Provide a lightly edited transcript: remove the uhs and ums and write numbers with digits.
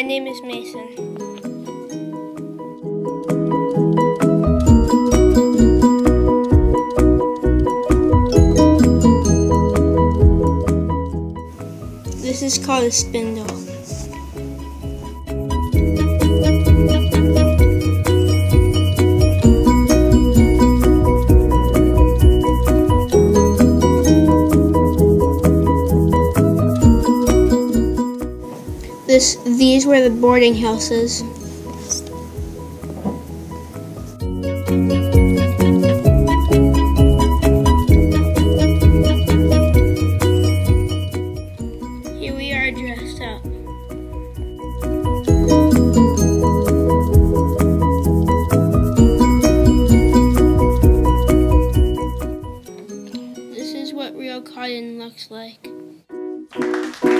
My name is Mason. This is called a spindle. These were the boarding houses. Here we are dressed up. This is what real cotton looks like.